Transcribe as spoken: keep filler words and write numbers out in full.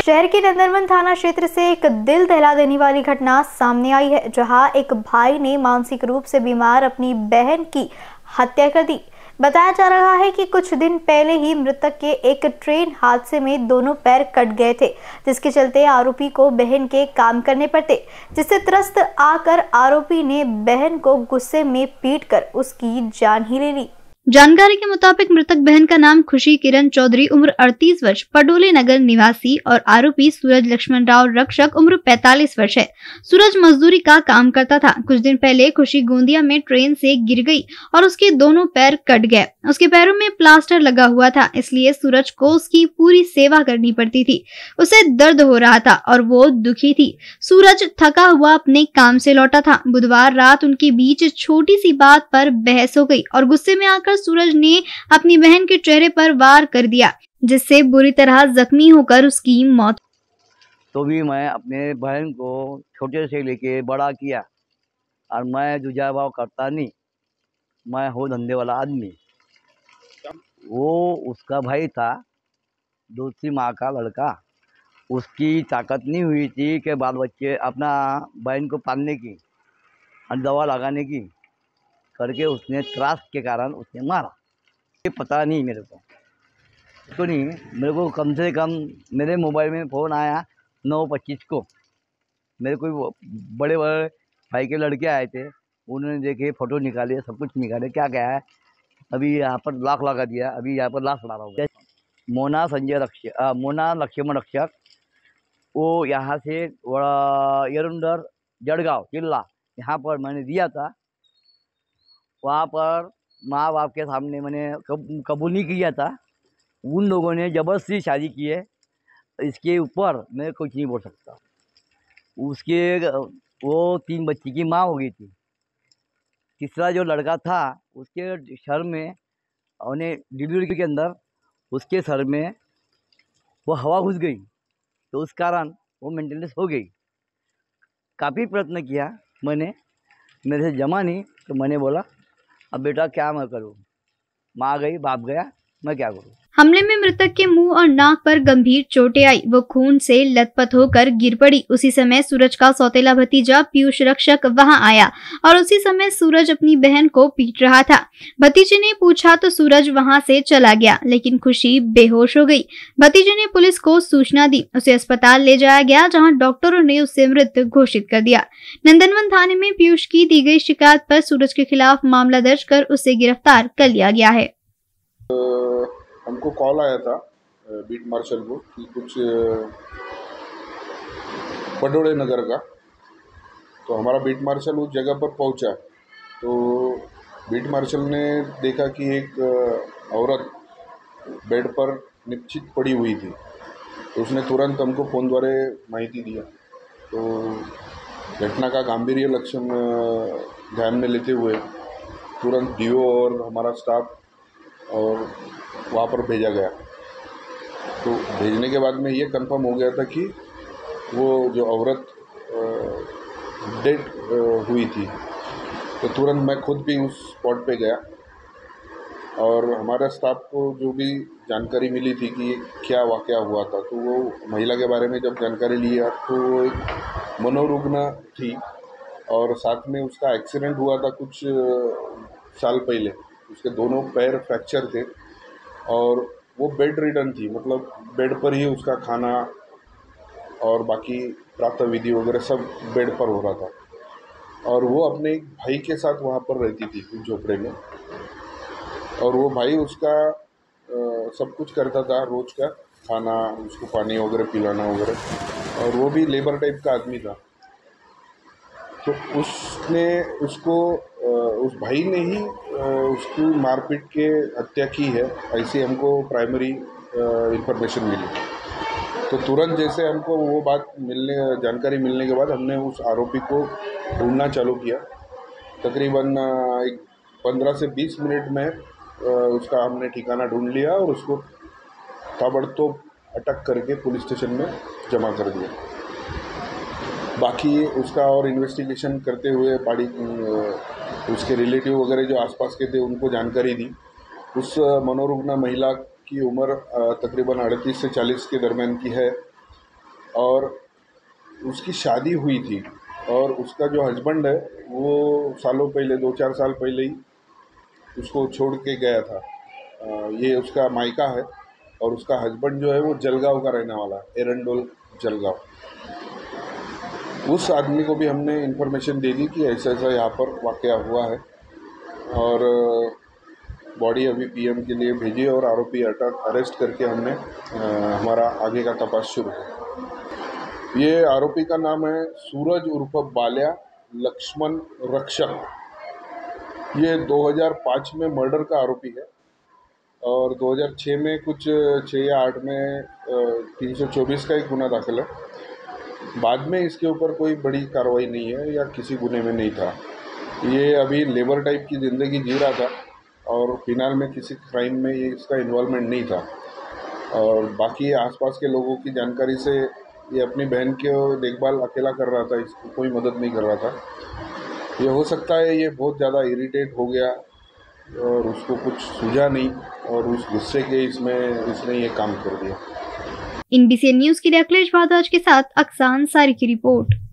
शहर के नंदनवन थाना क्षेत्र से एक दिल दहला देने वाली घटना सामने आई है, जहां एक भाई ने मानसिक रूप से बीमार अपनी बहन की हत्या कर दी। बताया जा रहा है कि कुछ दिन पहले ही मृतक के एक ट्रेन हादसे में दोनों पैर कट गए थे, जिसके चलते आरोपी को बहन के काम करने पड़ते, जिससे त्रस्त आकर आरोपी ने बहन को गुस्से में पीटकर उसकी जान ही ले ली। जानकारी के मुताबिक मृतक बहन का नाम खुशी किरण चौधरी, उम्र अड़तीस वर्ष, पडोले नगर निवासी, और आरोपी सूरज लक्ष्मण राव रक्षक, उम्र पैंतालीस वर्ष है। सूरज मजदूरी का काम करता था। कुछ दिन पहले खुशी गोंदिया में ट्रेन से गिर गई और उसके दोनों पैर कट गए। उसके पैरों में प्लास्टर लगा हुआ था, इसलिए सूरज को उसकी पूरी सेवा करनी पड़ती थी। उसे दर्द हो रहा था और वो दुखी थी। सूरज थका हुआ अपने काम से लौटा था। बुधवार रात उनके बीच छोटी सी बात पर बहस हो गई और गुस्से में आकर सूरज ने अपनी बहन के चेहरे पर वार कर दिया, जिससे बुरी तरह जख्मी होकर उसकी मौत। तो भी मैं अपने बहन को छोटे से लेके बड़ा किया और मैं जुझा भाव करता नहीं। मैं हो धंधे वाला आदमी। वो उसका भाई था, दूसरी माँ का लड़का। उसकी ताकत नहीं हुई थी कि बाल बच्चे अपना बहन को पालने की और दवा लगाने की, करके उसने त्रास के कारण उसने मारा। ये पता नहीं मेरे को तो नहीं मेरे को कम से कम मेरे मोबाइल में फ़ोन आया नौ पच्चीस को। मेरे कोई बड़े बड़े भाई के लड़के आए थे, उन्होंने देखे, फ़ोटो निकाले, सब कुछ निकाले। क्या क्या है, अभी यहाँ पर लाख लगा दिया, अभी यहाँ पर लाख लगा हुआ है। मोना संजय रक्षक, मोना लक्ष्मण रक्षक, वो यहाँ से यरुंदर जड़गांव जिला यहाँ पर मैंने दिया था। वहाँ पर माँ बाप के सामने मैंने कब, कबूल नहीं किया था। उन लोगों ने ज़बरदस्ती शादी की है। इसके ऊपर मैं कुछ नहीं बोल सकता। उसके वो तीन बच्ची की माँ हो गई थी। तीसरा जो लड़का था उसके सर में, उन्हें डिलीवरी के अंदर उसके सर में वो हवा घुस गई, तो उस कारण वो मेंटेनेंस हो गई। काफ़ी प्रयत्न किया मैंने, मेरे से जमा नहीं, तो मैंने बोला अब बेटा क्या मैं करूँ, माँ गई बाप गया, मैं क्या करूँ। हमले में मृतक के मुंह और नाक पर गंभीर चोटें आई। वो खून से लथपथ होकर गिर पड़ी। उसी समय सूरज का सौतेला भतीजा पीयूष रक्षक वहां आया और उसी समय सूरज अपनी बहन को पीट रहा था। भतीजे ने पूछा तो सूरज वहां से चला गया, लेकिन खुशी बेहोश हो गई। भतीजे ने पुलिस को सूचना दी। उसे अस्पताल ले जाया गया, जहाँ डॉक्टरों ने उसे मृत घोषित कर दिया। नंदनवन थाने में पीयूष की दी गई शिकायत पर सूरज के खिलाफ मामला दर्ज कर उसे गिरफ्तार कर लिया गया है। हमको कॉल आया था बीट मार्शल को कि कुछ पडोले नगर का, तो हमारा बीट मार्शल उस जगह पर पहुंचा। तो बीट मार्शल ने देखा कि एक औरत बेड पर निश्चित पड़ी हुई थी, तो उसने तुरंत हमको फ़ोन द्वारा माहिती दिया। तो घटना का गांभीर्य लक्षण ध्यान में लेते हुए तुरंत डीओ और हमारा स्टाफ और वहाँ पर भेजा गया। तो भेजने के बाद में ये कंफर्म हो गया था कि वो जो औरत डेड हुई थी। तो तुरंत मैं खुद भी उस स्पॉट पे गया और हमारे स्टाफ को जो भी जानकारी मिली थी कि क्या वाक़या हुआ था, तो वो महिला के बारे में जब जानकारी लिया तो वो एक मनोरुग्ण थी और साथ में उसका एक्सीडेंट हुआ था कुछ साल पहले। उसके दोनों पैर फ्रैक्चर थे और वो बेड रिडन थी, मतलब बेड पर ही उसका खाना और बाकी प्रातः विधि वगैरह सब बेड पर हो रहा था। और वो अपने एक भाई के साथ वहाँ पर रहती थी झोपड़े में, और वो भाई उसका आ, सब कुछ करता था, रोज़ का खाना, उसको पानी वगैरह पिलाना वगैरह, और वो भी लेबर टाइप का आदमी था। तो उसने उसको उस भाई ने ही उसकी मारपीट के हत्या की है, ऐसी हमको प्राइमरी इंफॉर्मेशन मिली। तो तुरंत जैसे हमको वो बात मिलने जानकारी मिलने के बाद हमने उस आरोपी को ढूंढना चालू किया। तकरीबन एक पंद्रह से बीस मिनट में उसका हमने ठिकाना ढूंढ लिया और उसको ताबड़तोड़ अटक करके पुलिस स्टेशन में जमा कर दिया। बाकी उसका और इन्वेस्टिगेशन करते हुए पाड़ी उसके रिलेटिव वगैरह जो आसपास के थे उनको जानकारी दी। उस मनोरुग्ण महिला की उम्र तकरीबन अड़तीस से चालीस के दरमियान की है और उसकी शादी हुई थी और उसका जो हस्बैंड है वो सालों पहले, दो चार साल पहले ही उसको छोड़ के गया था। ये उसका मायका है और उसका हस्बैंड जो है वो जलगांव का रहने वाला है, एरंडोल जलगांव। उस आदमी को भी हमने इन्फॉर्मेशन दे दी कि ऐसा ऐसा यहाँ पर वाक़या हुआ है और बॉडी अभी पीएम के लिए भेजी और आरोपी अरेस्ट करके हमने आ, हमारा आगे का तपास शुरू है। ये आरोपी का नाम है सूरज उर्फ बाल्या लक्ष्मण रक्षक। ये दो हज़ार पाँच में मर्डर का आरोपी है और दो हज़ार छह में कुछ छः या आठ में तीन सौ चौबीस का एक गुना दाखिल है। बाद में इसके ऊपर कोई बड़ी कार्रवाई नहीं है या किसी गुने में नहीं था। ये अभी लेबर टाइप की ज़िंदगी जी रहा था और फिलहाल में किसी क्राइम में ये इसका इन्वॉल्वमेंट नहीं था और बाकी आसपास के लोगों की जानकारी से ये अपनी बहन की देखभाल अकेला कर रहा था, इसको कोई मदद नहीं कर रहा था। ये हो सकता है ये बहुत ज़्यादा इरिटेट हो गया और उसको कुछ सूझा नहीं और उस गुस्से के इसमें इसने ये काम कर दिया। इन बी सी एन न्यूज़ के लिए अखिलेश भारद्वाज के साथ अक्सान सारी की रिपोर्ट।